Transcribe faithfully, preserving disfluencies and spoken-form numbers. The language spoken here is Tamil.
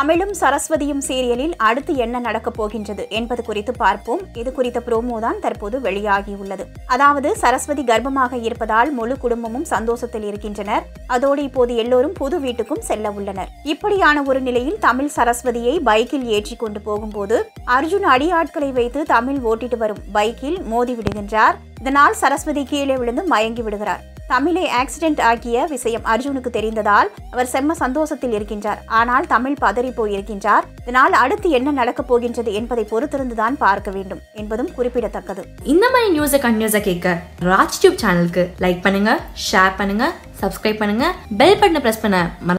தமிழும் சரஸ்வதியும் சீரியலில் அடுத்து என்ன நடக்கப் போகின்றது என்பது குறித்து பார்ப்போம். இது குறித்த ப்ரோமோ தான் தற்போது வெளியாகியுள்ளது. அதாவது சரஸ்வதி கர்ப்பமாக இருப்பதால் முழு குடும்பமும் சந்தோஷத்தில் இருக்கின்றனர். அதோடு இப்போது எல்லோரும் புது வீட்டுக்கும் செல்ல உள்ளனர். இப்படியான ஒரு நிலையில் தமிழ் சரஸ்வதியை பைக்கில் ஏற்றி கொண்டு போகும்போது அர்ஜுன் அடியாட்களை வைத்து தமிழ் ஓட்டிட்டு வரும் பைக்கில் மோதி விடுகின்றார். இதனால் சரஸ்வதி கீழே விழுந்து மயங்கி விடுகிறார். தமிழை ஆக்சிடென்ட் ஆக்கிய விஷயம் அர்ஜுனுக்கு தெரிந்ததால் அவர் செம்ம சந்தோஷத்தில் இருக்கின்றார். ஆனால் தமிழ் பதறி போயிருக்கின்றார். இதனால் அடுத்து என்ன நடக்கப் போகின்றது என்பதை பொறுத்திருந்துதான் பார்க்க வேண்டும் என்பதும் குறிப்பிடத்தக்கது. இந்த மாதிரி நியூஸை கண்டினியூஸா கேட்க ராஜ் டியூப் சேனலுக்கு லைக் பண்ணுங்க, ஷேர் பண்ணுங்க, சப்ஸ்கிரைப் பண்ணுங்க, பெல் பட்டனை பிரஸ் பண்ண